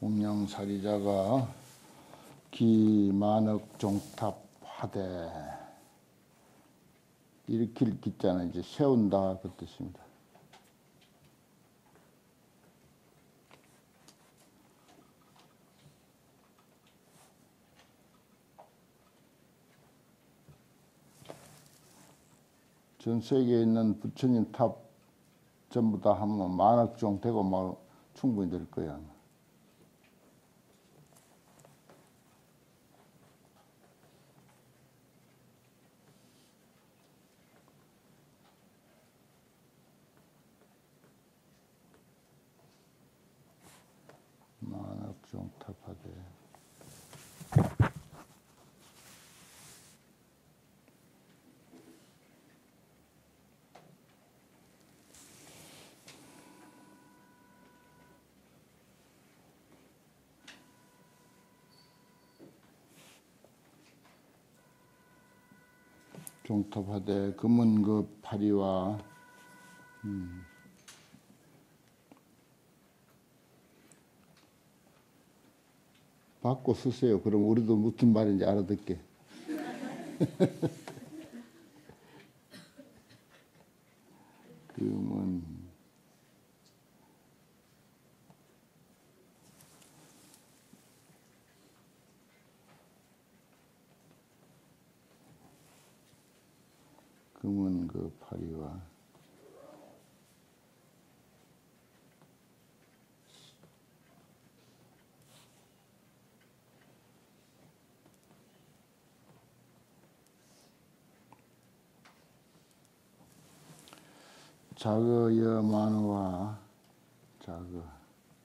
운명사리자가 기만억 종탑 화대 일으킬 기자는 이제 세운다 그 뜻입니다. 전 세계에 있는 부처님 탑 전부 다 하면 만억 종 되고 막 충분히 될 거야. 만억 종 탑하되 종탑하되 금은 그 파리와 바꿔 쓰세요. 그럼 우리도 무슨 말인지 알아듣게. 금은 그 파리와 자거여 만호와 자거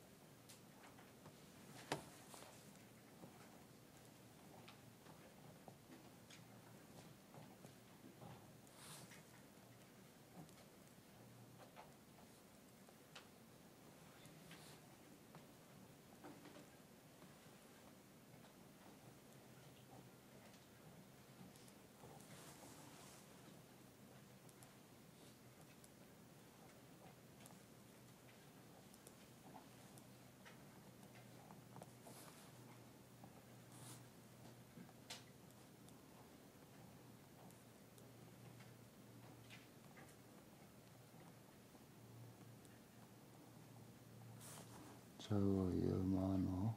자거여 만호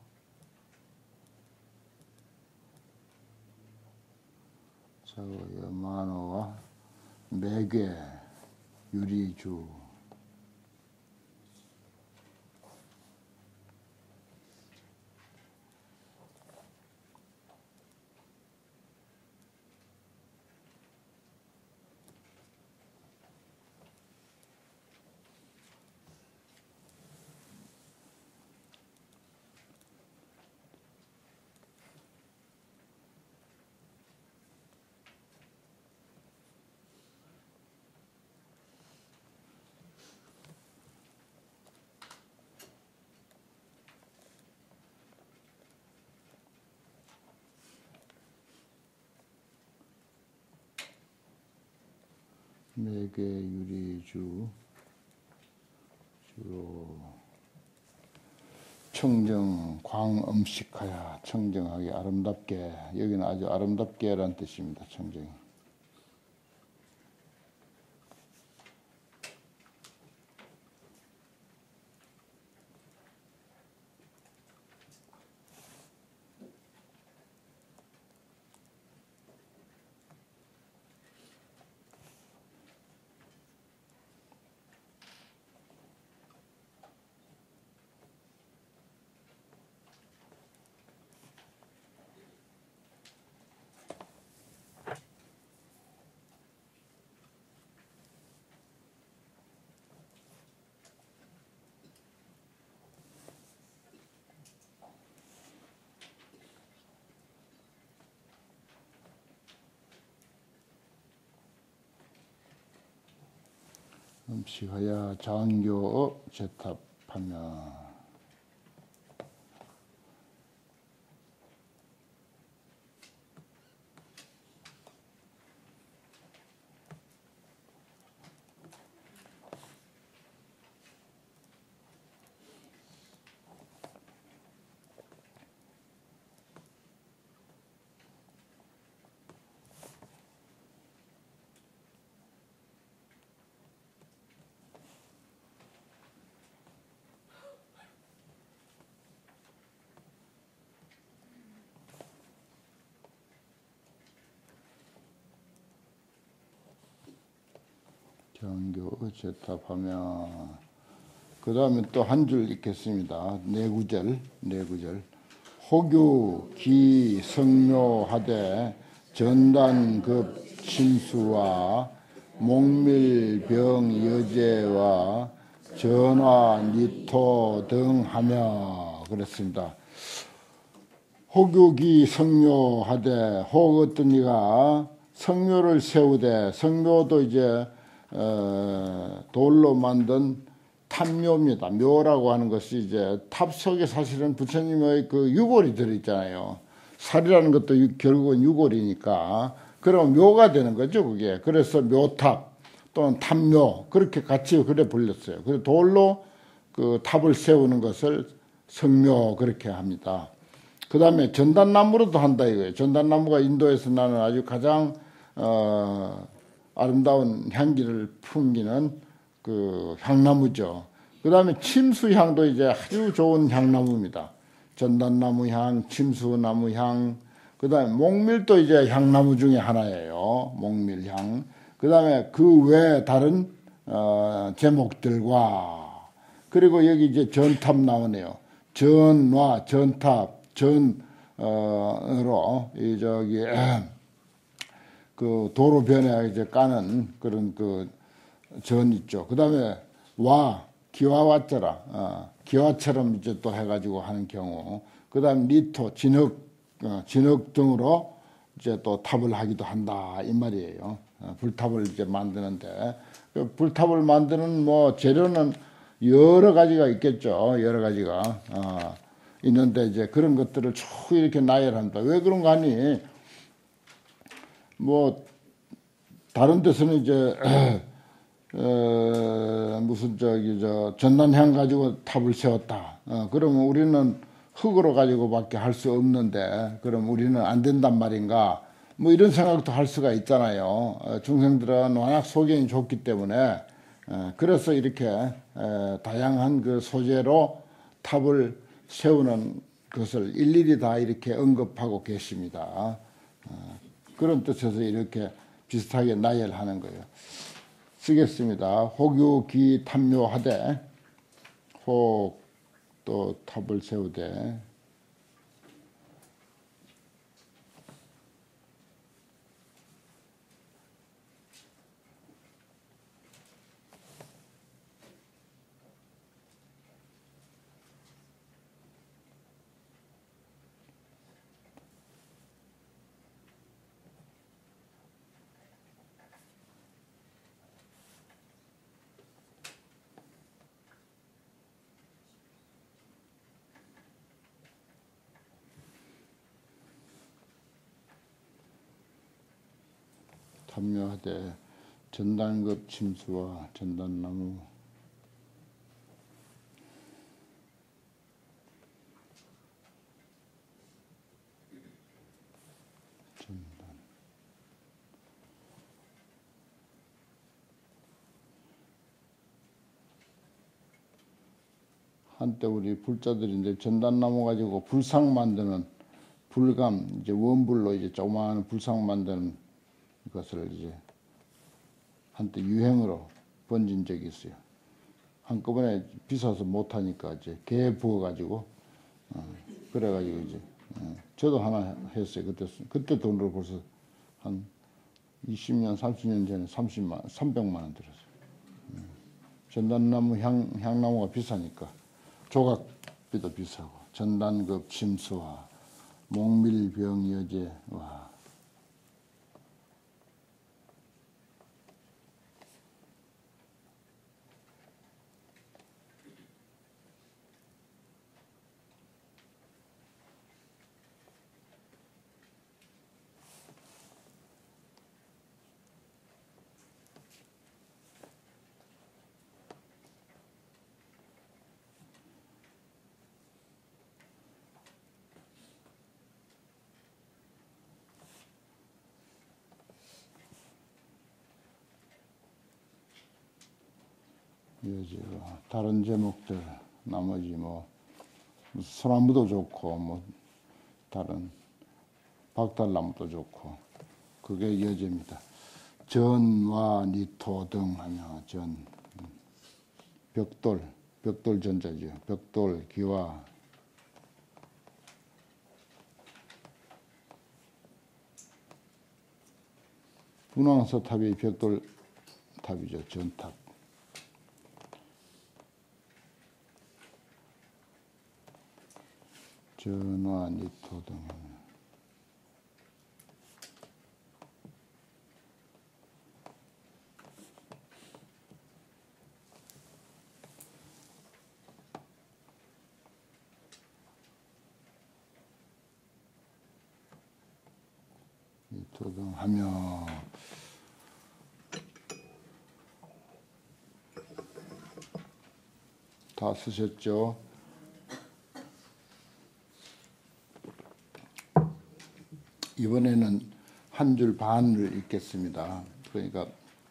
자거여 만호와 매개 유리주 매개 유리주 주로 청정 광음식하여 청정하게 아름답게 여기는 아주 아름답게라는 뜻입니다. 청정이. 음식하여 장교 제탑하며 정교 어제탑하면 그 다음에 또 한 줄 읽겠습니다. 네 구절. 호교 기 성묘하되 전단급 침수와 목밀병 여제와 전화 니토 등 하며 그랬습니다. 호교기 성묘하되 혹 어떤 이가 성묘를 세우되 성묘도 이제 돌로 만든 탑묘입니다. 묘라고 하는 것이 이제 탑 속에 사실은 부처님의 그 유골이 들어있잖아요. 살이라는 것도 결국은 유골이니까 그럼 묘가 되는 거죠, 그게. 그래서 묘탑 또는 탑묘 그렇게 같이 그래 불렸어요. 그래서 돌로 그 탑을 세우는 것을 성묘 그렇게 합니다. 그 다음에 전단나무로도 한다 이거예요. 전단나무가 인도에서 나는 아주 가장 아름다운 향기를 풍기는 그 향나무죠. 그 다음에 침수향도 이제 아주 좋은 향나무입니다. 전단나무 향, 침수나무 향, 그 다음에 목밀도 이제 향나무 중에 하나예요. 목밀향. 그 다음에 그 외 다른 제목들과 그리고 여기 이제 전탑 나오네요. 전와 전탑, 전으로 이 저기 그 도로변에 이제 까는 그런 그 전 있죠. 그 다음에 와 기와 왔자라 기와처럼 이제 또 해가지고 하는 경우. 그 다음 리토 진흙 등으로 이제 또 탑을 하기도 한다 이 말이에요. 불탑을 이제 만드는데 그 불탑을 만드는 뭐 재료는 여러 가지가 있겠죠. 여러 가지가 있는데 이제 그런 것들을 쭉 이렇게 나열한다. 왜 그런가 하니 뭐 다른 데서는 이제 무슨 전단향 가지고 탑을 세웠다. 그러면 우리는 흙으로 가지고밖에 할 수 없는데 그럼 우리는 안 된단 말인가? 뭐 이런 생각도 할 수가 있잖아요. 중생들은 워낙 소견이 좋기 때문에 그래서 이렇게 다양한 그 소재로 탑을 세우는 것을 일일이 다 이렇게 언급하고 계십니다. 그런 뜻에서 이렇게 비슷하게 나열하는 거예요. 쓰겠습니다. 호교기 탑묘하되 혹 또 탑을 세우되 탑묘하되 전단급 침수와 전단나무 전단 한때 우리 불자들인데 전단나무 가지고 불상 만드는 불감 이제 원불로 이제 조그마한 불상 만드는 것을 이제 한때 유행으로 번진 적이 있어요. 한꺼번에 비싸서 못하니까 이제 개 부어가지고 그래가지고 이제 저도 하나 했어요. 그때 돈으로 벌써 한 20년, 30년 전에 300만 원 들었어요. 전단나무 향나무가 비싸니까 조각비도 비싸고 전단급 침수와 목밀병여제와 다른 제목들 나머지 뭐 소나무도 좋고 뭐 다른 박달나무도 좋고 그게 여제입니다. 전와 니토 등 하며 벽돌 전자죠. 벽돌 기와 운왕서탑이 벽돌탑이죠. 전탑. 전와 니토 등 니토 등 하며 다 쓰셨죠? 이번에는 한 줄 반을 읽겠습니다. 그러니까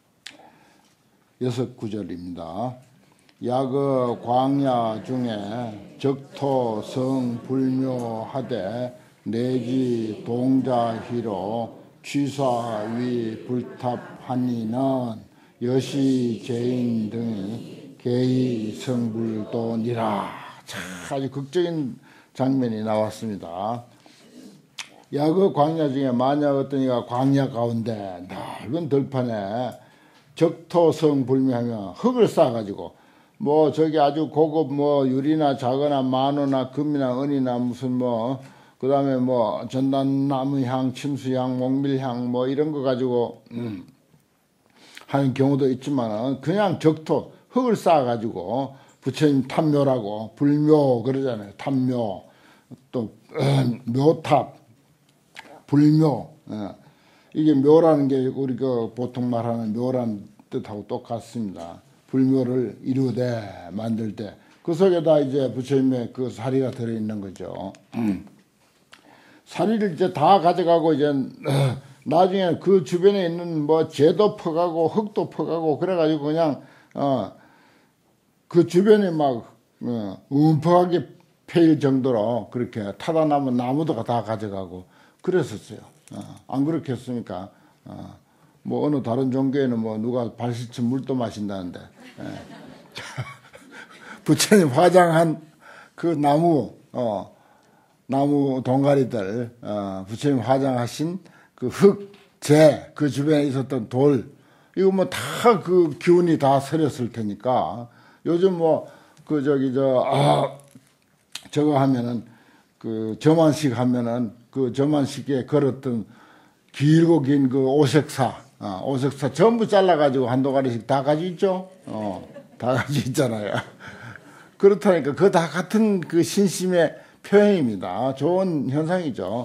6구절입니다. 야거 광야 중에 적토 성 불묘하되 내지 동자희로 취사위 불탑하니는 여시 제인 등이 개의 성불도니라. 아주 극적인 장면이 나왔습니다. 야그 광야 중에 만약 어떤 이가 광야 가운데 넓은 들판에 적토성 불묘하며 흙을 쌓아가지고 뭐 저기 아주 고급 뭐 유리나 자거나 만호나 금이나 은이나 무슨 뭐 그다음에 뭐 전단나무향, 침수향, 목밀향 뭐 이런 거 가지고 하는 경우도 있지만은 그냥 적토 흙을 쌓아가지고 부처님 탑묘라고 불묘 그러잖아요. 탑묘 또 묘탑 불묘. 이게 묘라는 게 우리가 보통 말하는 묘라는 뜻하고 똑같습니다. 불묘를 이루되 만들 때 그 속에다 이제 부처님의 그 사리가 들어있는 거죠. 사리를 이제 다 가져가고 이제 나중에 그 주변에 있는 뭐 재도 퍼가고 흙도 퍼가고 그래가지고 그냥 그 주변에 막 움푹하게 패일 정도로 그렇게 타다 남은 나무도 다 가져가고 그랬었어요. 안 그렇겠습니까? 뭐 어느 다른 종교에는 뭐 누가 발 씻은 물도 마신다는데 부처님 화장한 그 나무 동가리들 부처님 화장하신 그 흙, 재, 그 주변에 있었던 돌 이거 뭐 다 그 기운이 다 서렸을 테니까 요즘 뭐 그 저거 하면은 그 점안식 하면은 그 점안식에 걸었던 길고 긴 그 오색사 전부 잘라가지고 한 도가리씩 다 가지고 있죠? 다 가지고 있잖아요. 그렇다니까 그거 다 같은 그 신심의 표현입니다. 좋은 현상이죠.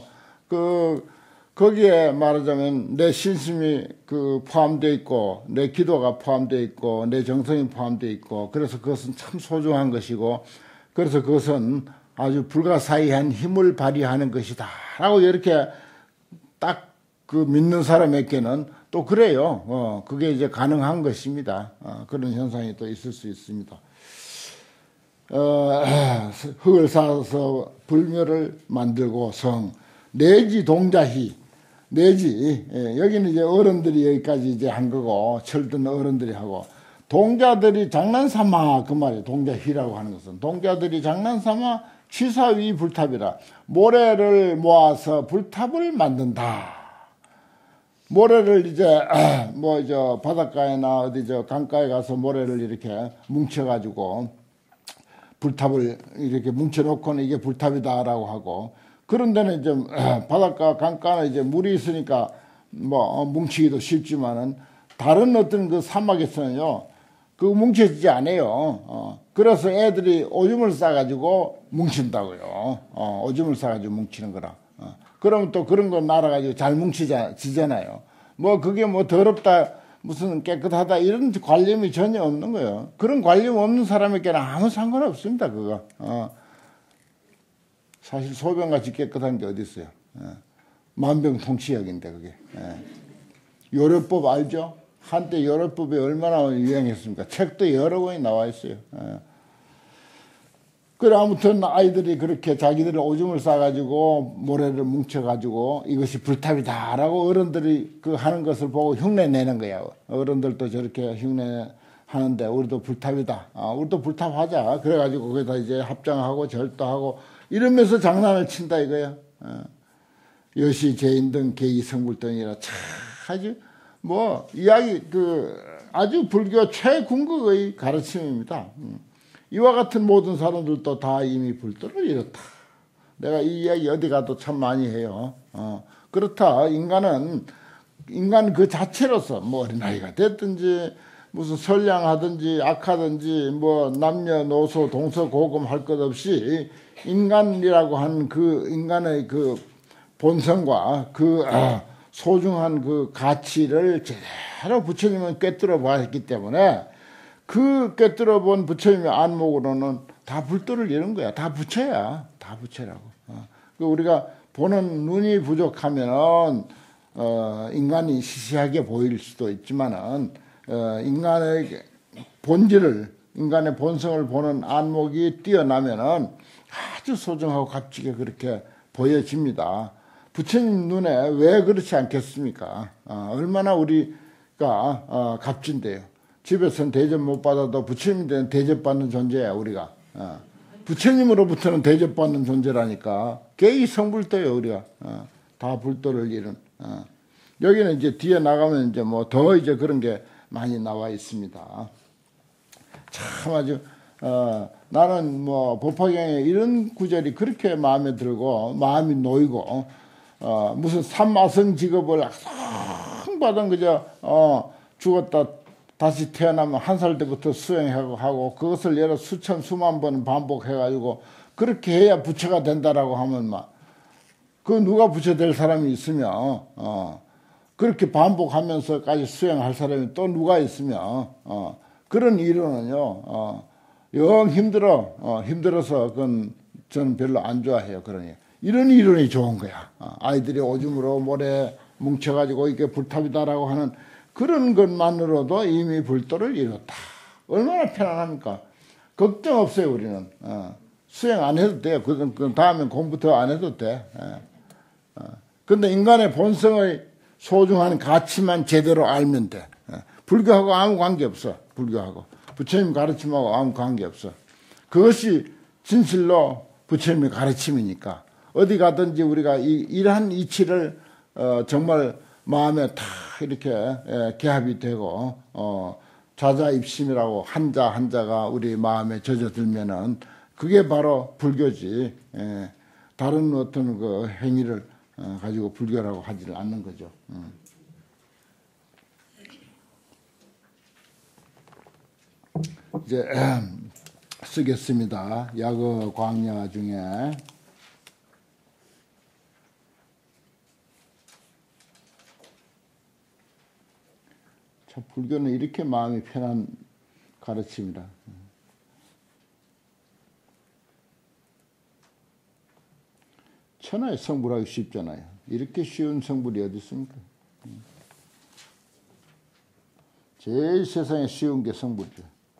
거기에 말하자면 내 신심이 그 포함되어 있고 내 기도가 포함되어 있고 내 정성이 포함되어 있고 그래서 그것은 참 소중한 것이고 그래서 그것은 아주 불가사의한 힘을 발휘하는 것이다 라고 이렇게 딱 그 믿는 사람에게는 또 그래요. 그게 이제 가능한 것입니다. 그런 현상이 또 있을 수 있습니다. 흙을 쌓아서 불묘를 만들고 성 내지 동자희 내지 여기는 이제 어른들이 여기까지 이제 한 거고 철든 어른들이 하고 동자들이 장난삼아 그 말이에요. 동자희라고 하는 것은 동자들이 장난삼아 취사위 불탑이라 모래를 모아서 불탑을 만든다. 모래를 이제 뭐 저 바닷가에나 어디 저 강가에 가서 모래를 이렇게 뭉쳐가지고 불탑을 이렇게 뭉쳐놓고는 이게 불탑이다라고 하고 그런 데는 이제 바닷가 강가는 이제 물이 있으니까 뭐 뭉치기도 쉽지만은 다른 어떤 그 사막에서는요 그 뭉쳐지지 않아요. 그래서 애들이 오줌을 싸가지고 뭉친다고요. 오줌을 싸가지고 뭉치는 거라. 그러면 또 그런 거 날아가지고 잘 뭉치지잖아요. 뭐 그게 뭐 더럽다 무슨 깨끗하다 이런 관념이 전혀 없는 거예요. 그런 관념 없는 사람에게는 아무 상관없습니다. 그거. 사실 소변같이 깨끗한 게 어디 있어요. 만병통치약인데 그게. 요래법 알죠? 한때 요래법이 얼마나 유행했습니까? 책도 여러 권이 나와 있어요. 그래 아무튼 아이들이 그렇게 자기들의 오줌을 싸가지고 모래를 뭉쳐가지고 이것이 불탑이다라고 어른들이 그 하는 것을 보고 흉내 내는 거야. 어른들도 저렇게 흉내 하는데 우리도 불탑이다. 우리도 불탑하자. 그래가지고 거기다 이제 합장하고 절도하고 이러면서 장난을 친다 이거야. 여시 죄인 등 계이 성불 등이라 참 아주 뭐 이야기 그 아주 불교 최궁극의 가르침입니다. 이와 같은 모든 사람들도 다 이미 불도를 이뤘다. 내가 이 이야기 어디 가도 참 많이 해요. 그렇다. 인간 그 자체로서 뭐 어린아이가 됐든지 무슨 선량하든지 악하든지 뭐 남녀노소 동서고금 할 것 없이 인간이라고 하는 그 인간의 그 본성과 그 소중한 그 가치를 제대로 부처님은 꿰뚫어 보았기 때문에 그 꿰뚫어 본 부처님의 안목으로는 다 불도를 이룬 거야. 다 부처야. 다 부처라고. 우리가 보는 눈이 부족하면은 인간이 시시하게 보일 수도 있지만은 인간의 본질을 인간의 본성을 보는 안목이 뛰어나면은 아주 소중하고 값지게 그렇게 보여집니다. 부처님 눈에 왜 그렇지 않겠습니까? 얼마나 우리가 값진데요. 집에서는 대접 못 받아도 부처님한테는 대접받는 존재야 우리가. 부처님으로부터는 대접받는 존재라니까. 개의 성불도요 우리가. 다 불도를 이룬. 여기는 이제 뒤에 나가면 이제 뭐 더 이제 그런 게 많이 나와 있습니다. 참 아주 나는 뭐 법화경에 이런 구절이 그렇게 마음에 들고 마음이 놓이고 무슨 삼마성 직업을 항상 받은 그저 죽었다 다시 태어나면 한 살 때부터 수행하고 그것을 여러 수천 수만 번 반복해가지고 그렇게 해야 부처가 된다라고 하면 막 그 누가 부처 될 사람이 있으면 그렇게 반복하면서까지 수행할 사람이 또 누가 있으면 그런 이론은요 영 힘들어서 그건 저는 별로 안 좋아해요. 그러니 이런 이론이 좋은 거야. 아이들이 오줌으로 모래 뭉쳐가지고 이게 불탑이다라고 하는 그런 것만으로도 이미 불도를 이뤘다. 얼마나 편안합니까? 걱정 없어요 우리는. 수행 안 해도 돼요. 그 다음엔 공부 더 안 해도 돼. 근데 인간의 본성의 소중한 가치만 제대로 알면 돼. 불교하고 아무 관계없어. 불교하고 부처님 가르침하고 아무 관계없어. 그것이 진실로 부처님의 가르침이니까 어디 가든지 우리가 이러한 이치를 정말 마음에 다 이렇게 개합이 되고 자자입심이라고 한자가 우리 마음에 젖어들면은 그게 바로 불교지. 다른 어떤 그 행위를 가지고 불교라고 하지를 않는 거죠. 이제 쓰겠습니다. 야거 광야 중에 참 불교는 이렇게 마음이 편한 가르침이라. 천하에 성불하기 쉽잖아요. 이렇게 쉬운 성불이 어디 있습니까? 제일 세상에 쉬운 게 성불이죠.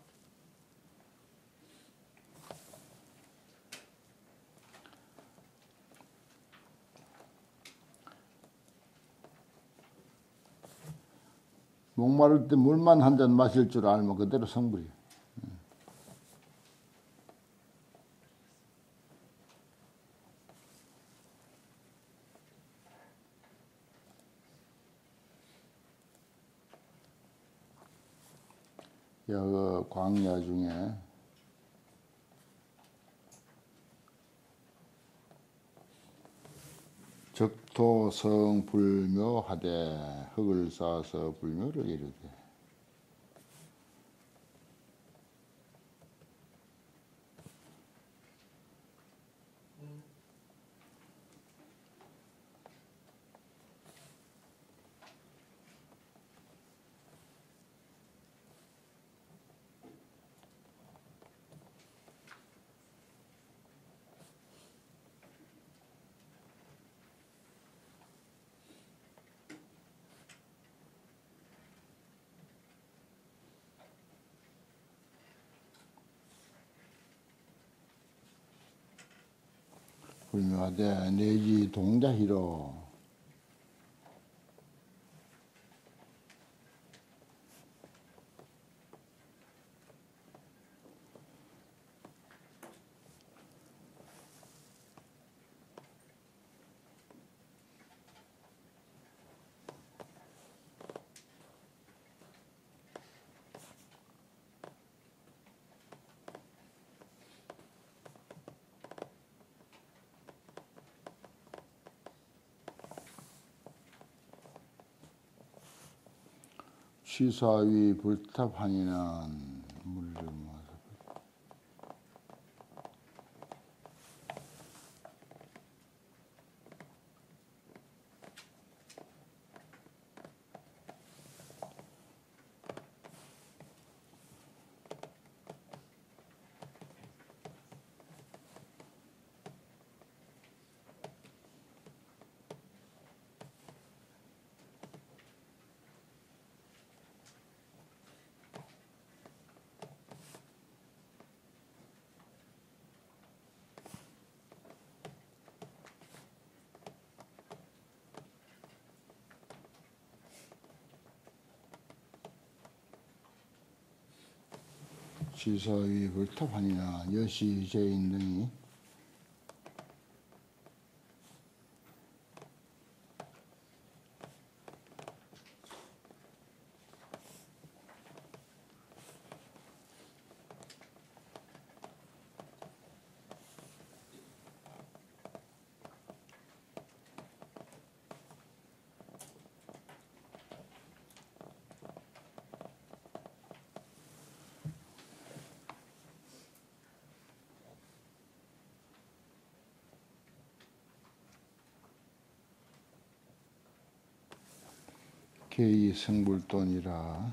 목마를 때 물만 한 잔 마실 줄 알면 그대로 성불이에요. 여기 광야 중에 적토성 불묘하되 흙을 쌓아서 불묘를 이루되 불묘하되 내지 동자희로 취사위 불탑하니는 물좀 취사위 불탑하니나 여시 제인 등이 개의 성불돈이라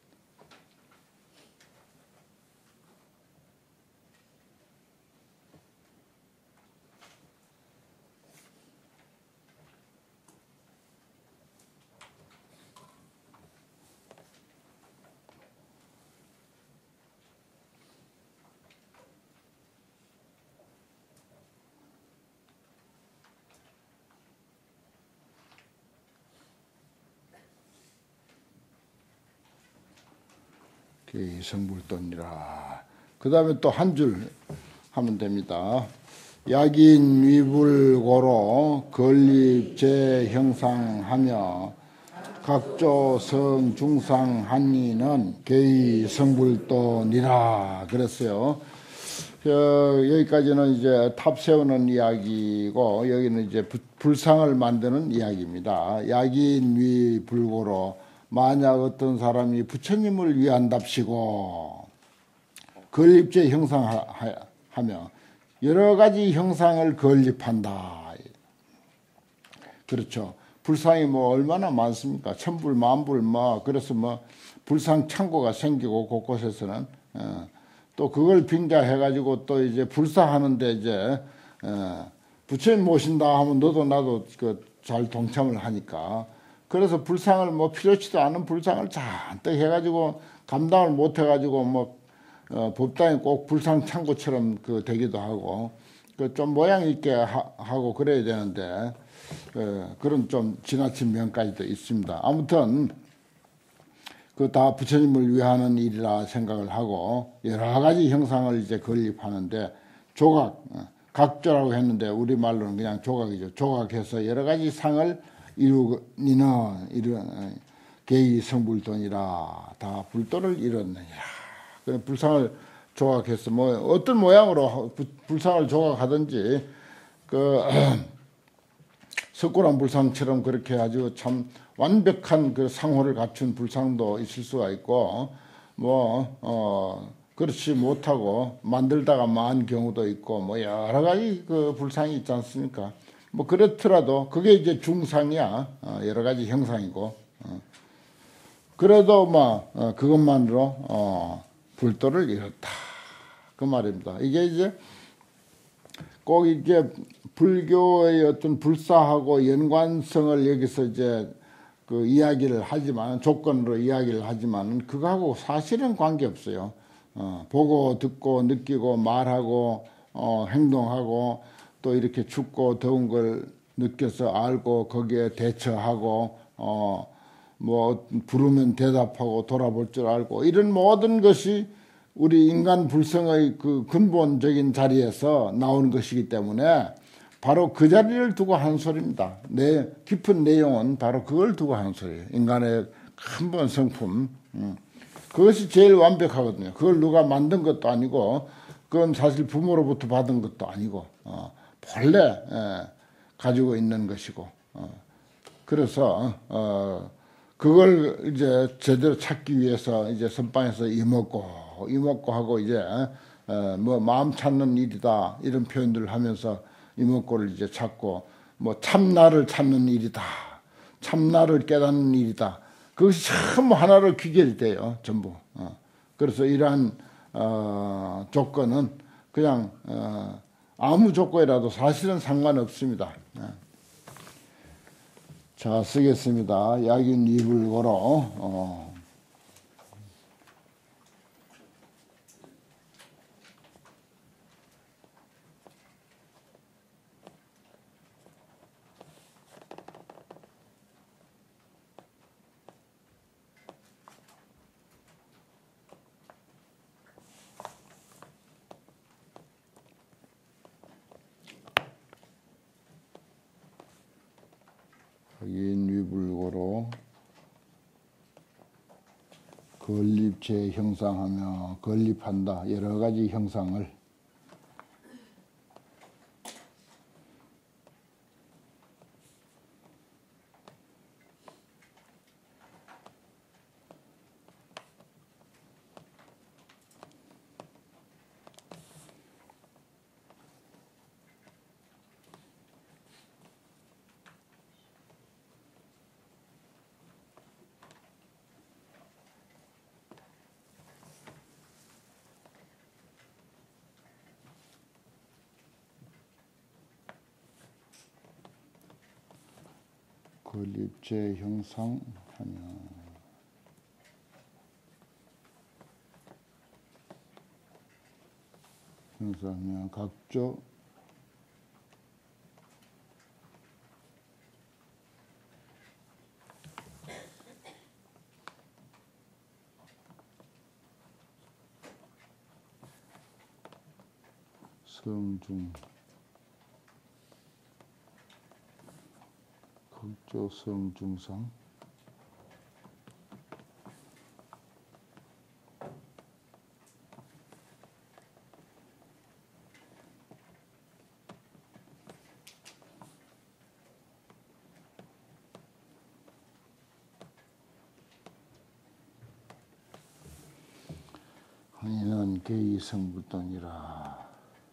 개의 성불돈이라. 그 다음에 또 한 줄 하면 됩니다. 약인 위불고로 건립 재형상하며 각조 성중상 한리는 개의 성불돈이라 그랬어요. 여기까지는 이제 탑 세우는 이야기고 여기는 이제 불상을 만드는 이야기입니다. 약인 위불고로 만약 어떤 사람이 부처님을 위한답시고 건립제 형상하며 여러 가지 형상을 건립한다. 그렇죠. 불상이 뭐 얼마나 많습니까? 천불, 만불, 그래서 불상 창고가 생기고 곳곳에서는 또 그걸 빙자해가지고 또 이제 불사하는데 이제 부처님 모신다 하면 너도 나도 잘 동참을 하니까. 그래서 불상을 필요치도 않은 불상을 잔뜩 해가지고 감당을 못 해가지고 법당이 꼭 불상 창고처럼 되기도 하고 좀 모양 있게 하고 그래야 되는데 그런 좀 지나친 면까지도 있습니다. 아무튼 다 부처님을 위하는 일이라 생각을 하고 여러 가지 형상을 이제 건립하는데 조각, 각조라고 했는데 우리말로는 그냥 조각이죠. 조각해서 여러 가지 상을 이루니는 개의 성불돈이라 다 불돈을 이뤘느니라. 그래 불상을 조각해서 어떤 모양으로 불상을 조각하든지 석굴암 불상처럼 그렇게 아주 참 완벽한 상호를 갖춘 불상도 있을 수가 있고 그렇지 못하고 만들다가 망한 경우도 있고 여러 가지 불상이 있지 않습니까? 그렇더라도 그게 이제 중상이야. 여러 가지 형상이고 그래도 그것만으로 불도를 이뤘다 그 말입니다. 이게 이제 꼭 이게 불교의 어떤 불사하고 연관성을 여기서 이제 이야기를 하지만 조건으로 이야기를 하지만 그거하고 사실은 관계없어요. 보고 듣고 느끼고 말하고 행동하고 또 이렇게 춥고 더운 걸 느껴서 알고 거기에 대처하고 뭐 부르면 대답하고 돌아볼 줄 알고 이런 모든 것이 우리 인간 불성의 그 근본적인 자리에서 나온 것이기 때문에 바로 그 자리를 두고 하는 소리입니다. 내 깊은 내용은 바로 그걸 두고 하는 소리예요. 인간의 근본 성품. 그것이 제일 완벽하거든요. 그걸 누가 만든 것도 아니고 그건 사실 부모로부터 받은 것도 아니고 본래 가지고 있는 것이고 그래서 그걸 이제 제대로 찾기 위해서 이제 선방에서 이먹고 하고 이제 뭐 마음 찾는 일이다 이런 표현들을 하면서 이먹고를 이제 찾고 뭐 참나를 찾는 일이다 참나를 깨닫는 일이다 그것이 전부 하나로 귀결이 돼요 전부. 그래서 이러한 조건은 그냥 아무 조건이라도 사실은 상관없습니다. 자, 쓰겠습니다. 약인 이불고로 인위불고로 건립체 형상하며 건립한다. 여러 가지 형상을 건립체 형상하며 각조 성중 각조 성중상 이는 개이성불동이라.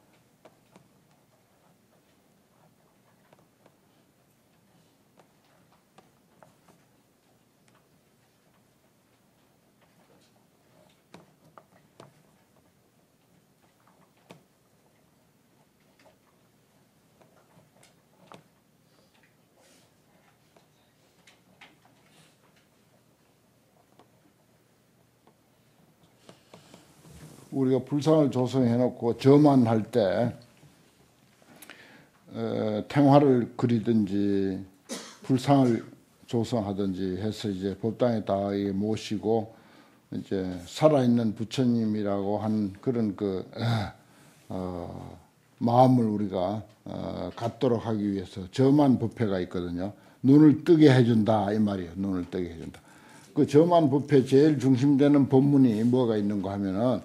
우리가 불상을 조성해놓고 저만 할 때 탱화를 그리든지 불상을 조성하든지 해서 이제 법당에 다 모시고 이제 살아있는 부처님이라고 한 그런 마음을 우리가 갖도록 하기 위해서 저만 법회가 있거든요. 눈을 뜨게 해준다 이 말이에요. 눈을 뜨게 해준다. 그 저만 법회 제일 중심되는 법문이 뭐가 있는가 하면은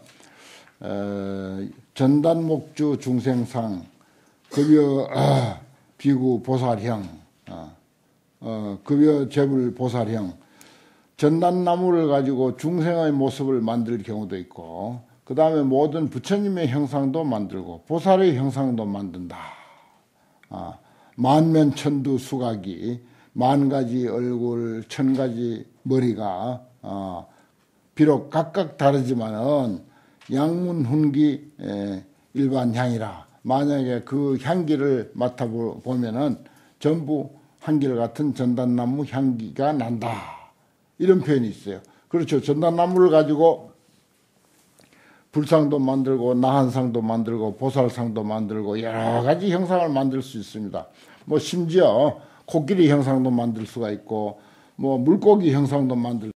전단목주 중생상 급여 비구 보살형 급여 재불 보살형 전단나무를 가지고 중생의 모습을 만들 경우도 있고 그 다음에 모든 부처님의 형상도 만들고 보살의 형상도 만든다. 만면천두 수각이 만 가지 얼굴 천 가지 머리가 비록 각각 다르지만은 양문 훈기 일반 향이라. 만약에 그 향기를 맡아보면은 전부 한결같은 전단나무 향기가 난다. 이런 표현이 있어요. 그렇죠. 전단나무를 가지고 불상도 만들고 나한상도 만들고 보살상도 만들고 여러 가지 형상을 만들 수 있습니다. 뭐 심지어 코끼리 형상도 만들 수가 있고 뭐 물고기 형상도 만들